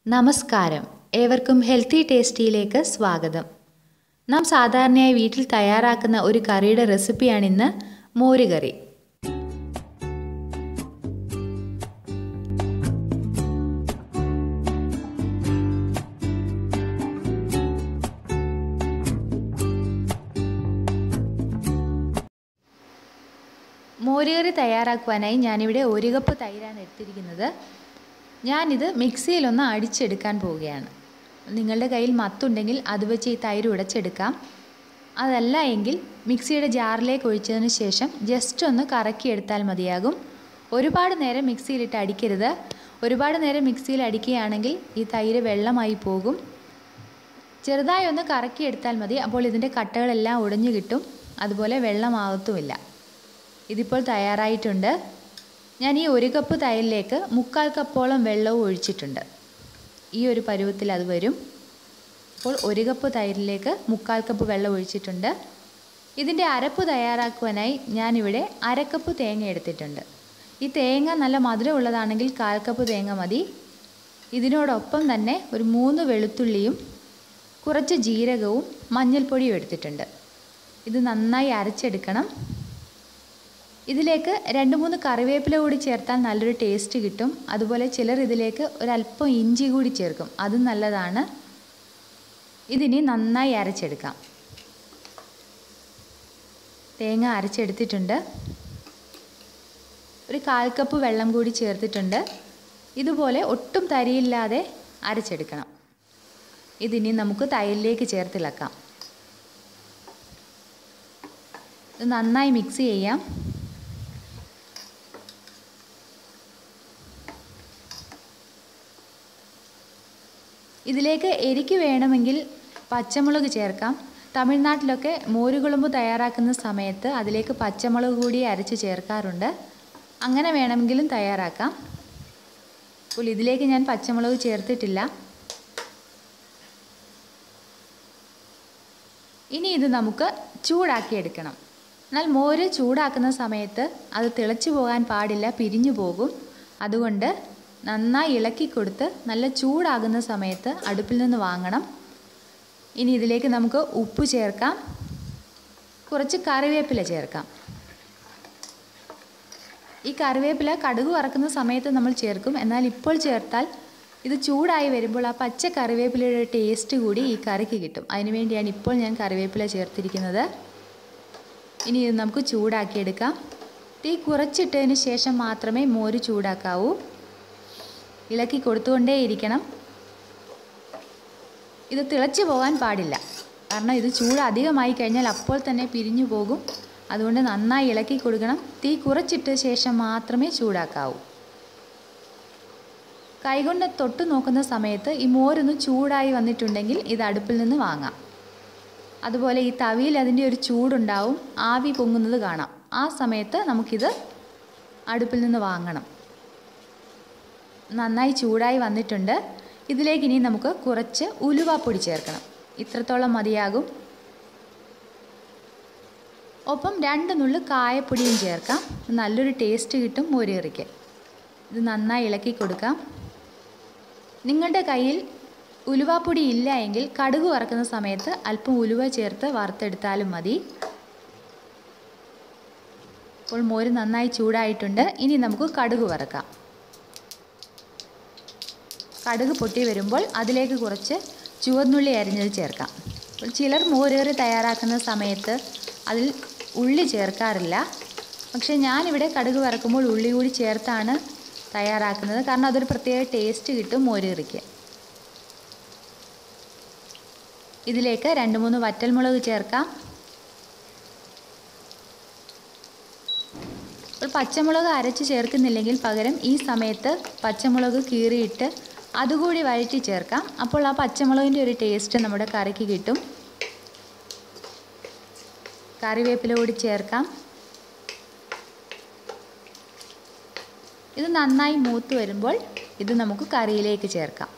നമസ്കാരം. ഏവർക്കും ഹെൽത്തി ടേസ്റ്റിയിലേക്ക് സ്വാഗതം. നാം സാധാരണയായി വീട്ടിൽ തയ്യാറാക്കുന്ന ഒരു കറിയുടെ റെസിപ്പിയാണിന്ന് മോരുകറി. മോരുകറി തയ്യാറാക്കുവാനായി ഞാനിവിടെ 1 കപ്പ് തൈരാണ് എടുത്തിരിക്കുന്നത്. ഞാനിത് മിക്സിയിലൊന്ന് അടിച്ചെടുക്കാൻ പോവുകയാണ്. നിങ്ങളുടെ കയ്യിൽ മത്തുണ്ടെങ്കിൽ അത് വെച്ച് ഈ തൈര് ഉടച്ചെടുക്കാം. അതല്ല എങ്കിൽ മിക്സിയുടെ ജാറിലേക്ക് ഒഴിച്ചതിന് ശേഷം ജസ്റ്റ് ഒന്ന് കറക്കിയെടുത്താൽ മതിയാകും. ഒരുപാട് നേരം മിക്സിയിലിട്ട് അടിക്കരുത്. ഒരുപാട് നേരം മിക്സിയിൽ അടിക്കുകയാണെങ്കിൽ ഈ തൈര് വെള്ളമായി പോകും. ചെറുതായി ഒന്ന് കറക്കിയെടുത്താൽ മതി. അപ്പോൾ ഇതിൻ്റെ കട്ടകളെല്ലാം ഉടഞ്ഞു കിട്ടും. അതുപോലെ വെള്ളമാകത്തുമില്ല. ഇതിപ്പോൾ തയ്യാറായിട്ടുണ്ട്. ഞാൻ ഈ 1 കപ്പ് തൈരിലേക്ക് 1/4 കപ്പോളം വെള്ളവും ഒഴിച്ചിട്ടുണ്ട്. ഈ ഒരു പരുവത്തിൽ അത് വരും. അപ്പോൾ 1 കപ്പ് തൈരിലേക്ക് 1/4 കപ്പ് വെള്ളം ഒഴിച്ചിട്ടുണ്ട്. ഇതിൻ്റെ അരപ്പ് തയ്യാറാക്കുവാനായി ഞാനിവിടെ 1/2 കപ്പ് തേങ്ങ എടുത്തിട്ടുണ്ട്. ഈ തേങ്ങ നല്ല മധുരമുള്ളതാണെങ്കിൽ 1/4 കപ്പ് തേങ്ങ മതി. ഇതിനോടൊപ്പം തന്നെ ഒരു 3 വെളുത്തുള്ളിയും കുറച്ച് ജീരകവും മഞ്ഞൾപ്പൊടിയും എടുത്തിട്ടുണ്ട്. ഇത് നന്നായി അരച്ചെടുക്കണം. ഇതിലേക്ക് 2-3 കറിവേപ്പില കൂടി ചേർത്താൽ നല്ലൊരു ടേസ്റ്റ് കിട്ടും. അതുപോലെ ചിലർ ഇതിലേക്ക് ഒരല്പം ഇഞ്ചി കൂടി ചേർക്കും. അതും നല്ലതാണ്. ഇതിനി നന്നായി അരച്ചെടുക്കാം. തേങ്ങ അരച്ചെടുത്തിട്ടുണ്ട്. ഒരു 1/4 കപ്പ് വെള്ളം കൂടി ചേർത്തിട്ടുണ്ട്. ഇതുപോലെ ഒട്ടും തരിയില്ലാതെ അരച്ചെടുക്കണം. ഇതിനി നമുക്ക് തൈരിലേക്ക് ചേർത്തിളക്കാം. ഇത് നന്നായി മിക്സ് ചെയ്യാം. ഇതിലേക്ക് എരിക്ക് വേണമെങ്കിൽ പച്ചമുളക് ചേർക്കാം. തമിഴ്നാട്ടിലൊക്കെ മോരുകുളമ്പ് തയ്യാറാക്കുന്ന സമയത്ത് അതിലേക്ക് പച്ചമുളക് കൂടി അരച്ച് ചേർക്കാറുണ്ട്. അങ്ങനെ വേണമെങ്കിലും തയ്യാറാക്കാം. അപ്പോൾ ഇതിലേക്ക് ഞാൻ പച്ചമുളക് ചേർത്തിട്ടില്ല. ഇനി ഇത് നമുക്ക് ചൂടാക്കിയെടുക്കണം. എന്നാൽ മോര് ചൂടാക്കുന്ന സമയത്ത് അത് തിളച്ചു പോകാൻ പാടില്ല, പിരിഞ്ഞു പോകും. അതുകൊണ്ട് നന്നായി ഇളക്കി കൊടുത്ത് നല്ല ചൂടാകുന്ന സമയത്ത് അടുപ്പിൽ നിന്ന് വാങ്ങണം. ഇനി ഇതിലേക്ക് നമുക്ക് ഉപ്പ് ചേർക്കാം. കുറച്ച് കറിവേപ്പില ചേർക്കാം. ഈ കറിവേപ്പില കടുക് വറക്കുന്ന സമയത്ത് നമ്മൾ ചേർക്കും. എന്നാൽ ഇപ്പോൾ ചേർത്താൽ ഇത് ചൂടായി വരുമ്പോൾ ആ പച്ച കറിവേപ്പിലയുടെ ടേസ്റ്റ് കൂടി ഈ കറിക്ക് കിട്ടും. അതിനുവേണ്ടിയാണ് ഇപ്പോൾ ഞാൻ കറിവേപ്പില ചേർത്തിരിക്കുന്നത്. ഇനി ഇത് നമുക്ക് ചൂടാക്കിയെടുക്കാം. തീ കുറച്ചിട്ടതിന് ശേഷം മാത്രമേ മോര് ചൂടാക്കാവൂ. ഇളക്കി കൊടുത്തുകൊണ്ടേയിരിക്കണം. ഇത് തിളച്ചു പോകാൻ പാടില്ല. കാരണം ഇത് ചൂട് അധികമായി കഴിഞ്ഞാൽ അപ്പോൾ തന്നെ പിരിഞ്ഞു പോകും. അതുകൊണ്ട് നന്നായി ഇളക്കി കൊടുക്കണം. തീ കുറച്ചിട്ട ശേഷം മാത്രമേ ചൂടാക്കാവൂ. കൈകൊണ്ട് തൊട്ട് നോക്കുന്ന സമയത്ത് ഈ മോരൊന്ന് ചൂടായി വന്നിട്ടുണ്ടെങ്കിൽ ഇത് അടുപ്പിൽ നിന്ന് വാങ്ങാം. അതുപോലെ ഈ തവിയിൽ അതിൻ്റെ ഒരു ചൂടുണ്ടാവും. ആവി പൊങ്ങുന്നത് കാണാം. ആ സമയത്ത് നമുക്കിത് അടുപ്പിൽ നിന്ന് വാങ്ങണം. നന്നായി ചൂടായി വന്നിട്ടുണ്ട്. ഇതിലേക്ക് ഇനി നമുക്ക് കുറച്ച് ഉലുവാപ്പൊടി ചേർക്കണം. ഇത്രത്തോളം മതിയാകും. ഒപ്പം 2 നുള്ളു കായപ്പൊടിയും ചേർക്കാം. നല്ലൊരു ടേസ്റ്റ് കിട്ടും മോരുകറിക്ക്. ഇത് നന്നായി ഇളക്കി കൊടുക്കാം. നിങ്ങളുടെ കയ്യിൽ ഉലുവാപ്പൊടി ഇല്ല എങ്കിൽ കടുക് വറക്കുന്ന സമയത്ത് അല്പം ഉലുവ ചേർത്ത് വറുത്തെടുത്താലും മതി. ഇപ്പോൾ മോര് നന്നായി ചൂടായിട്ടുണ്ട്. ഇനി നമുക്ക് കടുക് വറക്കാം. കടുക് പൊട്ടി വരുമ്പോൾ അതിലേക്ക് കുറച്ച് ചുവന്നുള്ളി അരിഞ്ഞത് ചേർക്കാം. അപ്പോൾ ചിലർ മോരുകറി തയ്യാറാക്കുന്ന സമയത്ത് അതിൽ ഉള്ളി ചേർക്കാറില്ല. പക്ഷേ ഞാനിവിടെ കടുക് വറക്കുമ്പോൾ ഉള്ളി കൂടി ചേർത്താണ് തയ്യാറാക്കുന്നത്. കാരണം അതൊരു പ്രത്യേക ടേസ്റ്റ് കിട്ടും മോരുകറിക്ക്. ഇതിലേക്ക് 2-3 വറ്റൽമുളക് ചേർക്കാം. അപ്പോൾ പച്ചമുളക് അരച്ച് ചേർക്കുന്നില്ലെങ്കിൽ പകരം ഈ സമയത്ത് പച്ചമുളക് കീറിയിട്ട് അതുകൂടി വഴറ്റി ചേർക്കാം. അപ്പോൾ ആ പച്ചമുളകിൻ്റെ ഒരു ടേസ്റ്റ് നമ്മുടെ കറിക്ക് കിട്ടും. കറിവേപ്പില കൂടി ചേർക്കാം. ഇത് നന്നായി മൂത്ത് വരുമ്പോൾ ഇത് നമുക്ക് കറിയിലേക്ക് ചേർക്കാം.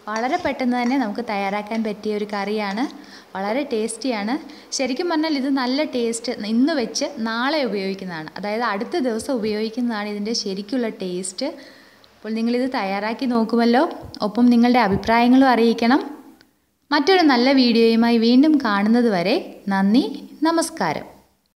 വളരെ പെട്ടെന്ന് തന്നെ നമുക്ക് തയ്യാറാക്കാൻ പറ്റിയ ഒരു കറിയാണ്. വളരെ ടേസ്റ്റിയാണ്. ശരിക്കും പറഞ്ഞാൽ ഇത് നല്ല ടേസ്റ്റ് ഇന്ന് വെച്ച് നാളെ ഉപയോഗിക്കുന്നതാണ്, അതായത് അടുത്ത ദിവസം ഉപയോഗിക്കുന്നതാണ് ഇതിൻ്റെ ശരിക്കുള്ള ടേസ്റ്റ്. അപ്പോൾ നിങ്ങളിത് തയ്യാറാക്കി നോക്കുമല്ലോ. ഒപ്പം നിങ്ങളുടെ അഭിപ്രായങ്ങളും അറിയിക്കണം. മറ്റൊരു നല്ല വീഡിയോയുമായി വീണ്ടും കാണുന്നത് വരെ നന്ദി, നമസ്കാരം.